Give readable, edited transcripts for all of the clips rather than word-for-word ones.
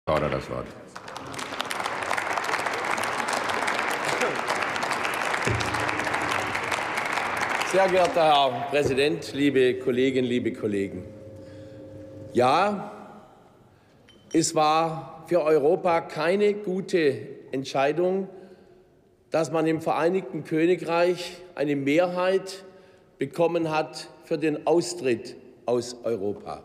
Kauder das Wort. Sehr geehrter Herr Präsident, liebe Kolleginnen, liebe Kollegen! Ja, es war für Europa keine gute Entscheidung, dass man im Vereinigten Königreich eine Mehrheit bekommen hat für den Austritt aus Europa.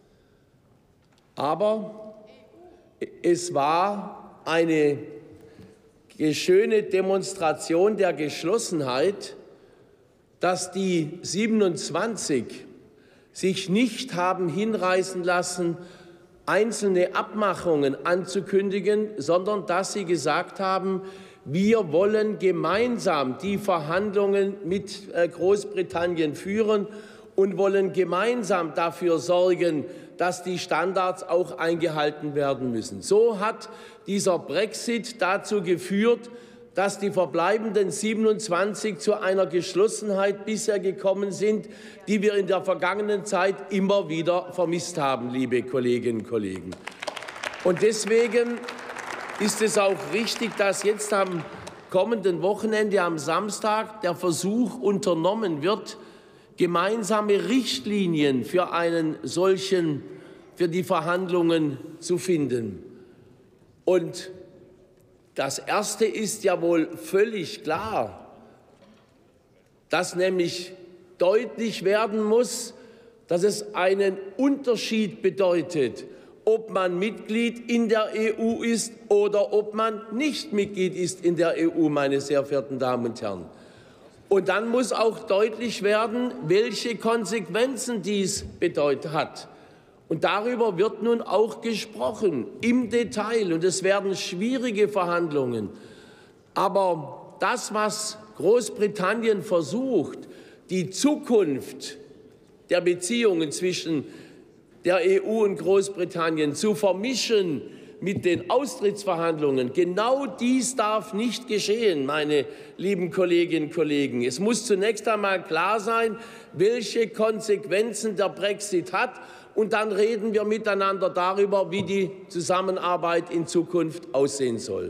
Aber es war eine schöne Demonstration der Geschlossenheit, dass die 27 sich nicht haben hinreißen lassen, einzelne Abmachungen anzukündigen, sondern dass sie gesagt haben, wir wollen gemeinsam die Verhandlungen mit Großbritannien führen und wollen gemeinsam dafür sorgen, dass die Standards auch eingehalten werden müssen. So hat dieser Brexit dazu geführt, dass die verbleibenden 27 zu einer Geschlossenheit bisher gekommen sind, die wir in der vergangenen Zeit immer wieder vermisst haben, liebe Kolleginnen und Kollegen. Und deswegen ist es auch richtig, dass jetzt am kommenden Wochenende, am Samstag, der Versuch unternommen wird, gemeinsame Richtlinien für die Verhandlungen zu finden. Und das Erste ist ja wohl völlig klar, dass nämlich deutlich werden muss, dass es einen Unterschied bedeutet, ob man Mitglied in der EU ist oder ob man nicht Mitglied ist in der EU, meine sehr verehrten Damen und Herren. Und dann muss auch deutlich werden, welche Konsequenzen dies hat. Und darüber wird nun auch gesprochen, im Detail. Und es werden schwierige Verhandlungen. Aber das, was Großbritannien versucht, die Zukunft der Beziehungen zwischen der EU und Großbritannien zu vermischen mit den Austrittsverhandlungen, genau dies darf nicht geschehen, meine lieben Kolleginnen und Kollegen. Es muss zunächst einmal klar sein, welche Konsequenzen der Brexit hat. Und dann reden wir miteinander darüber, wie die Zusammenarbeit in Zukunft aussehen soll.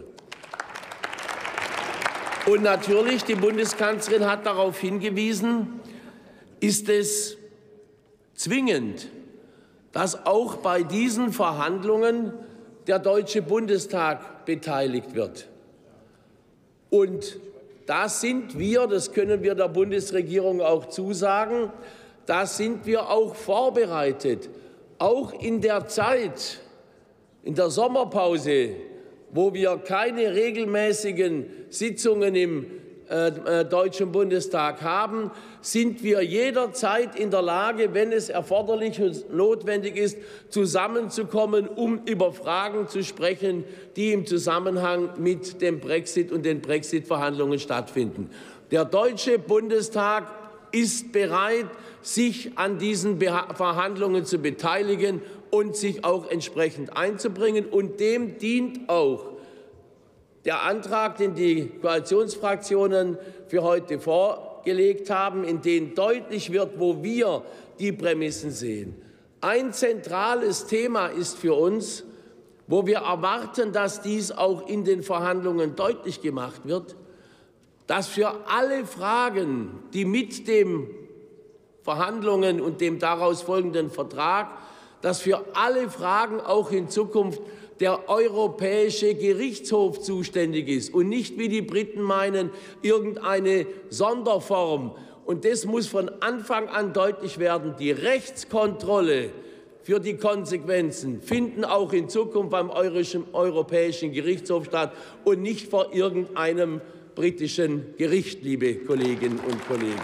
Und natürlich, die Bundeskanzlerin hat darauf hingewiesen, ist es zwingend, dass auch bei diesen Verhandlungen der Deutsche Bundestag beteiligt wird. Und da sind wir, das können wir der Bundesregierung auch zusagen, da sind wir auch vorbereitet, auch in der Zeit, in der Sommerpause, wo wir keine regelmäßigen Sitzungen im Deutschen Bundestag haben, sind wir jederzeit in der Lage, wenn es erforderlich und notwendig ist, zusammenzukommen, um über Fragen zu sprechen, die im Zusammenhang mit dem Brexit und den Brexit-Verhandlungen stattfinden. Der Deutsche Bundestag ist bereit, sich an diesen Verhandlungen zu beteiligen und sich auch entsprechend einzubringen. Und dem dient auch der Antrag, den die Koalitionsfraktionen für heute vorgelegt haben, in dem deutlich wird, wo wir die Prämissen sehen. Ein zentrales Thema ist für uns, wo wir erwarten, dass dies auch in den Verhandlungen deutlich gemacht wird, dass für alle Fragen, die mit den Verhandlungen und dem daraus folgenden Vertrag, dass für alle Fragen auch in Zukunft der Europäische Gerichtshof zuständig ist und nicht, wie die Briten meinen, irgendeine Sonderform. Und das muss von Anfang an deutlich werden. Die Rechtskontrolle für die Konsequenzen finden auch in Zukunft beim Europäischen Gerichtshof statt und nicht vor irgendeinem britischen Gericht, liebe Kolleginnen und Kollegen.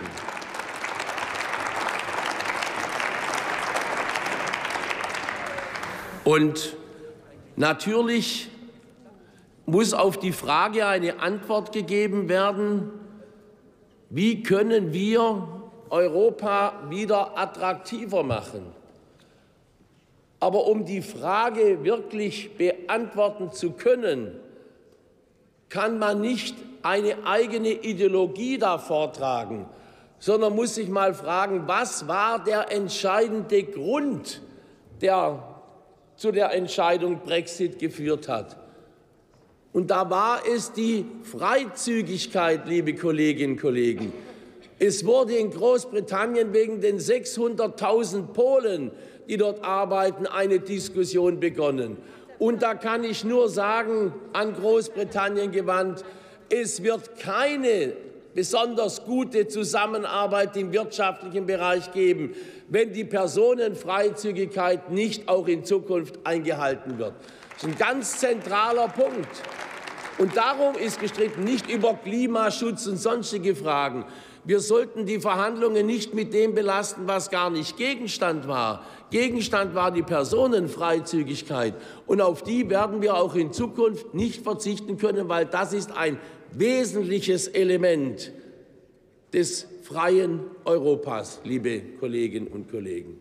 Und natürlich muss auf die Frage eine Antwort gegeben werden, wie können wir Europa wieder attraktiver machen? Aber um die Frage wirklich beantworten zu können, kann man nicht eine eigene Ideologie da vortragen, sondern muss sich mal fragen, was war der entscheidende Grund der zu der Entscheidung Brexit geführt hat. Und da war es die Freizügigkeit, liebe Kolleginnen und Kollegen. Es wurde in Großbritannien wegen den 600.000 Polen, die dort arbeiten, eine Diskussion begonnen. Und da kann ich nur sagen, an Großbritannien gewandt, es wird keine besonders gute Zusammenarbeit im wirtschaftlichen Bereich geben, wenn die Personenfreizügigkeit nicht auch in Zukunft eingehalten wird. Das ist ein ganz zentraler Punkt. Und darum ist gestritten, nicht über Klimaschutz und sonstige Fragen. Wir sollten die Verhandlungen nicht mit dem belasten, was gar nicht Gegenstand war. Gegenstand war die Personenfreizügigkeit. Und auf die werden wir auch in Zukunft nicht verzichten können, weil das ist ein wesentliches Element des freien Europas, liebe Kolleginnen und Kollegen.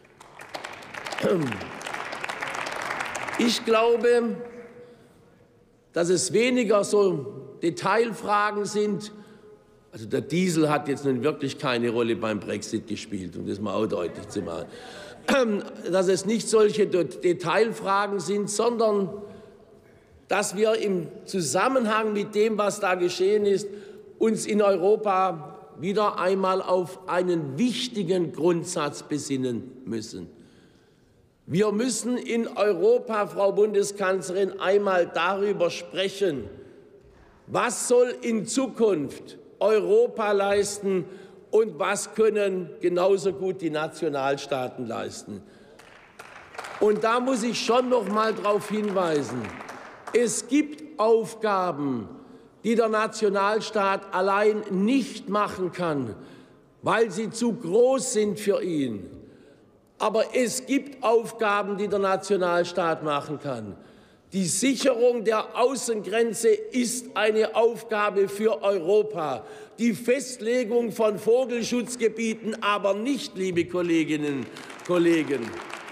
Ich glaube, dass es weniger so Detailfragen sind. Also der Diesel hat jetzt nun wirklich keine Rolle beim Brexit gespielt, um das mal auch deutlich zu machen. Dass es nicht solche Detailfragen sind, sondern dass wir im Zusammenhang mit dem, was da geschehen ist, uns in Europa wieder einmal auf einen wichtigen Grundsatz besinnen müssen. Wir müssen in Europa, Frau Bundeskanzlerin, einmal darüber sprechen, was soll in Zukunft Europa leisten und was können genauso gut die Nationalstaaten leisten. Und da muss ich schon noch mal darauf hinweisen, es gibt Aufgaben, die der Nationalstaat allein nicht machen kann, weil sie zu groß sind für ihn. Aber es gibt Aufgaben, die der Nationalstaat machen kann. Die Sicherung der Außengrenze ist eine Aufgabe für Europa. Die Festlegung von Vogelschutzgebieten aber nicht, liebe Kolleginnen und Kollegen.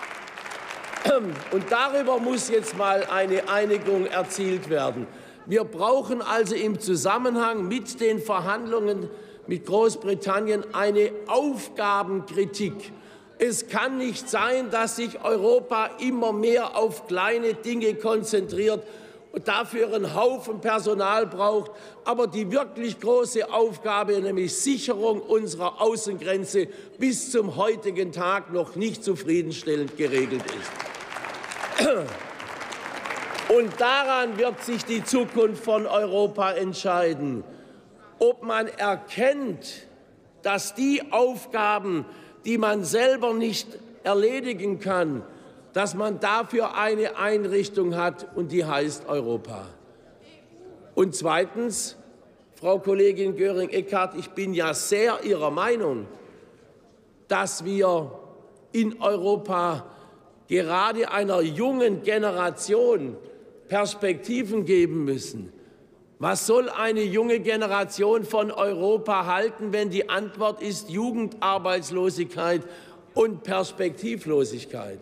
Und darüber muss jetzt mal eine Einigung erzielt werden. Wir brauchen also im Zusammenhang mit den Verhandlungen mit Großbritannien eine Aufgabenkritik. Es kann nicht sein, dass sich Europa immer mehr auf kleine Dinge konzentriert und dafür einen Haufen Personal braucht, aber die wirklich große Aufgabe, nämlich Sicherung unserer Außengrenze, bis zum heutigen Tag noch nicht zufriedenstellend geregelt ist. Und daran wird sich die Zukunft von Europa entscheiden, ob man erkennt, dass die Aufgaben, die man selber nicht erledigen kann, dass man dafür eine Einrichtung hat, und die heißt Europa. Und zweitens, Frau Kollegin Göring-Eckardt, ich bin ja sehr Ihrer Meinung, dass wir in Europa gerade einer jungen Generation Perspektiven geben müssen. Was soll eine junge Generation von Europa halten, wenn die Antwort ist Jugendarbeitslosigkeit und Perspektivlosigkeit?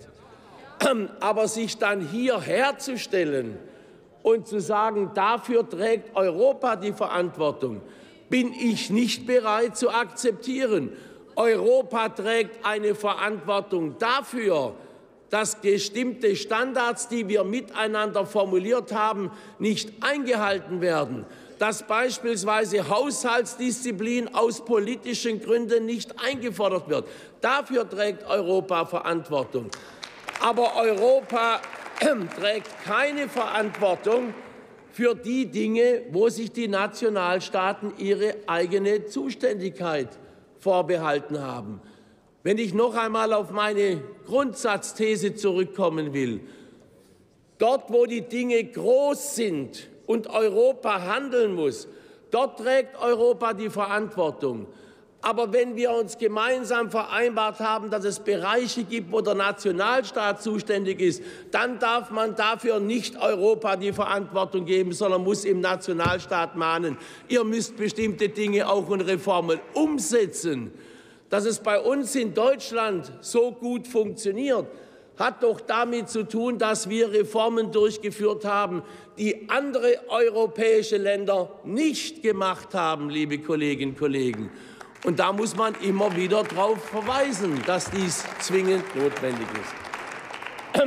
Aber sich dann hierher zu stellen und zu sagen, dafür trägt Europa die Verantwortung, bin ich nicht bereit zu akzeptieren. Europa trägt eine Verantwortung dafür, dass bestimmte Standards, die wir miteinander formuliert haben, nicht eingehalten werden, dass beispielsweise Haushaltsdisziplin aus politischen Gründen nicht eingefordert wird. Dafür trägt Europa Verantwortung. Aber Europa trägt keine Verantwortung für die Dinge, wo sich die Nationalstaaten ihre eigene Zuständigkeit vorbehalten haben. Wenn ich noch einmal auf meine Grundsatzthese zurückkommen will, dort, wo die Dinge groß sind und Europa handeln muss, dort trägt Europa die Verantwortung. Aber wenn wir uns gemeinsam vereinbart haben, dass es Bereiche gibt, wo der Nationalstaat zuständig ist, dann darf man dafür nicht Europa die Verantwortung geben, sondern muss im Nationalstaat mahnen, ihr müsst bestimmte Dinge auch und Reformen umsetzen. Dass es bei uns in Deutschland so gut funktioniert, hat doch damit zu tun, dass wir Reformen durchgeführt haben, die andere europäische Länder nicht gemacht haben, liebe Kolleginnen und Kollegen. Und da muss man immer wieder darauf verweisen, dass dies zwingend notwendig ist.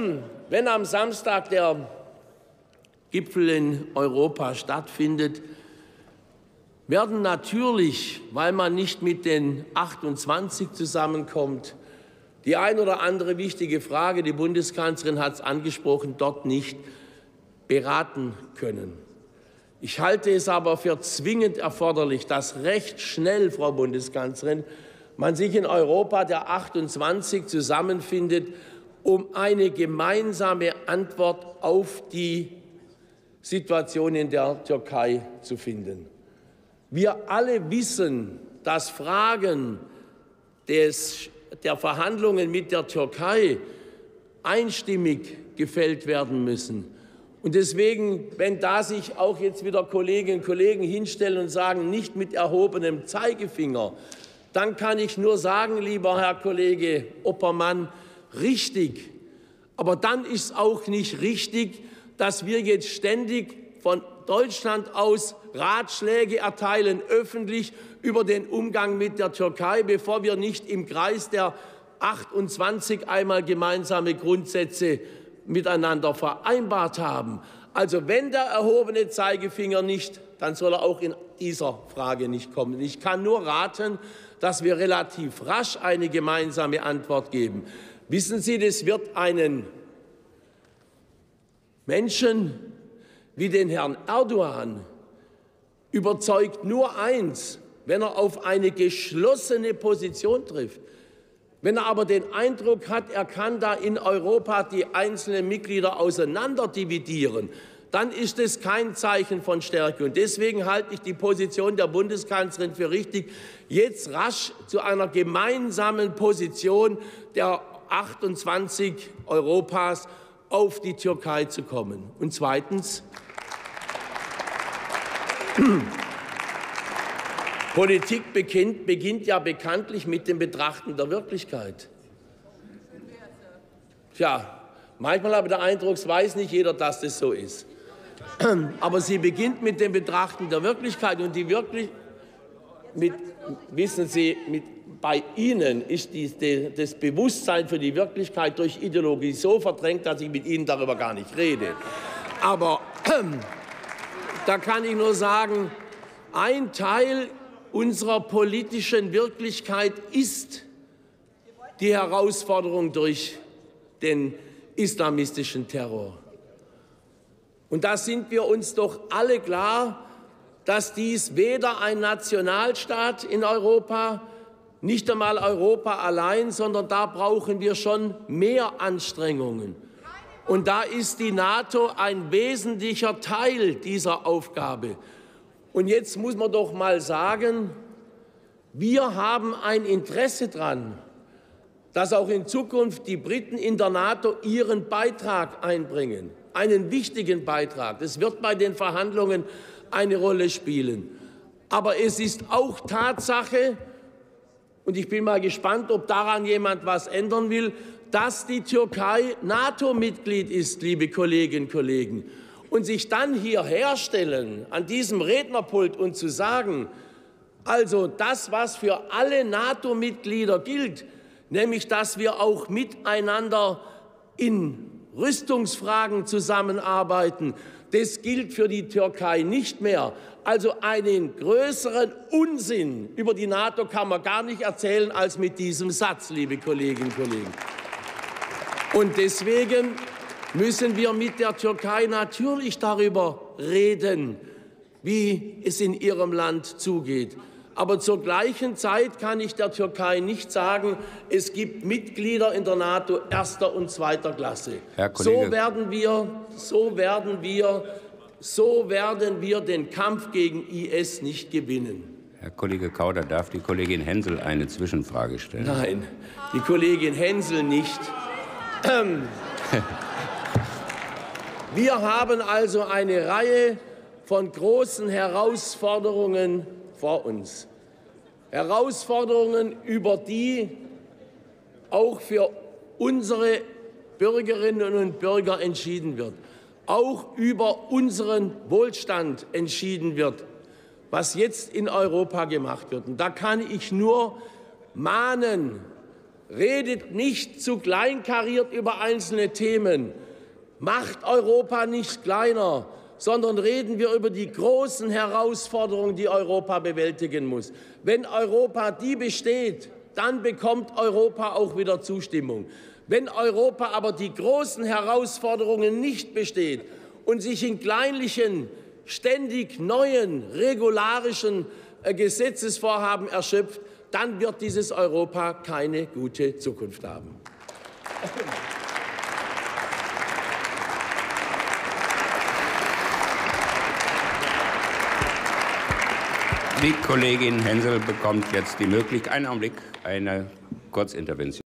wenn am Samstag der Gipfel in Europa stattfindet, werden natürlich, weil man nicht mit den 28 zusammenkommt, die ein oder andere wichtige Frage, die Bundeskanzlerin hat es angesprochen, dort nicht beraten können. Ich halte es aber für zwingend erforderlich, dass recht schnell, Frau Bundeskanzlerin, man sich in Europa der 28 zusammenfindet, um eine gemeinsame Antwort auf die Situation in der Türkei zu finden. Wir alle wissen, dass Fragen der Verhandlungen mit der Türkei einstimmig gefällt werden müssen. Und deswegen, wenn da sich auch jetzt wieder Kolleginnen und Kollegen hinstellen und sagen, nicht mit erhobenem Zeigefinger, dann kann ich nur sagen, lieber Herr Kollege Oppermann, richtig. Aber dann ist es auch nicht richtig, dass wir jetzt ständig von Deutschland aus Ratschläge erteilen, öffentlich über den Umgang mit der Türkei, bevor wir nicht im Kreis der 28 einmal gemeinsame Grundsätze miteinander vereinbart haben. Also wenn der erhobene Zeigefinger nicht, dann soll er auch in dieser Frage nicht kommen. Ich kann nur raten, dass wir relativ rasch eine gemeinsame Antwort geben. Wissen Sie, das wird einen Menschen wie den Herrn Erdogan überzeugt nur eins, wenn er auf eine geschlossene Position trifft. Wenn er aber den Eindruck hat, er kann da in Europa die einzelnen Mitglieder auseinanderdividieren, dann ist es kein Zeichen von Stärke. Und deswegen halte ich die Position der Bundeskanzlerin für richtig, jetzt rasch zu einer gemeinsamen Position der 28 Europas auf die Türkei zu kommen. Und zweitens, Politik beginnt ja bekanntlich mit dem Betrachten der Wirklichkeit. Tja, manchmal habe ich den Eindruck, es weiß nicht jeder, dass das so ist. Aber sie beginnt mit dem Betrachten der Wirklichkeit und wissen Sie, bei Ihnen ist das Bewusstsein für die Wirklichkeit durch Ideologie so verdrängt, dass ich mit Ihnen darüber gar nicht rede. Aber da kann ich nur sagen, ein Teil unserer politischen Wirklichkeit ist die Herausforderung durch den islamistischen Terror. Und da sind wir uns doch alle klar, dass dies weder ein Nationalstaat in Europa, nicht einmal Europa allein, sondern da brauchen wir schon mehr Anstrengungen. Und da ist die NATO ein wesentlicher Teil dieser Aufgabe. Und jetzt muss man doch mal sagen, wir haben ein Interesse daran, dass auch in Zukunft die Briten in der NATO ihren Beitrag einbringen, einen wichtigen Beitrag. Das wird bei den Verhandlungen eine Rolle spielen. Aber es ist auch Tatsache, und ich bin mal gespannt, ob daran jemand was ändern will, dass die Türkei NATO-Mitglied ist, liebe Kolleginnen und Kollegen. Und sich dann hier herstellen an diesem Rednerpult und zu sagen, also das, was für alle NATO-Mitglieder gilt, nämlich dass wir auch miteinander in Rüstungsfragen zusammenarbeiten, das gilt für die Türkei nicht mehr. Also einen größeren Unsinn über die NATO kann man gar nicht erzählen als mit diesem Satz, liebe Kolleginnen und Kollegen. Und deswegen müssen wir mit der Türkei natürlich darüber reden, wie es in ihrem Land zugeht. Aber zur gleichen Zeit kann ich der Türkei nicht sagen, es gibt Mitglieder in der NATO erster und zweiter Klasse. Herr Kollege. So werden wir den Kampf gegen IS nicht gewinnen. Herr Kollege Kauder, darf die Kollegin Hensel eine Zwischenfrage stellen? Nein, die Kollegin Hensel nicht. Wir haben also eine Reihe von großen Herausforderungen vor uns. Herausforderungen, über die auch für unsere Bürgerinnen und Bürger entschieden wird, auch über unseren Wohlstand entschieden wird, was jetzt in Europa gemacht wird. Und da kann ich nur mahnen, redet nicht zu kleinkariert über einzelne Themen, Macht Europa nicht kleiner, sondern reden wir über die großen Herausforderungen, die Europa bewältigen muss. Wenn Europa die besteht, dann bekommt Europa auch wieder Zustimmung. Wenn Europa aber die großen Herausforderungen nicht besteht und sich in kleinlichen, ständig neuen, regularischen Gesetzesvorhaben erschöpft, dann wird dieses Europa keine gute Zukunft haben. Die Kollegin Hensel bekommt jetzt die Möglichkeit, einen Augenblick, eine Kurzintervention.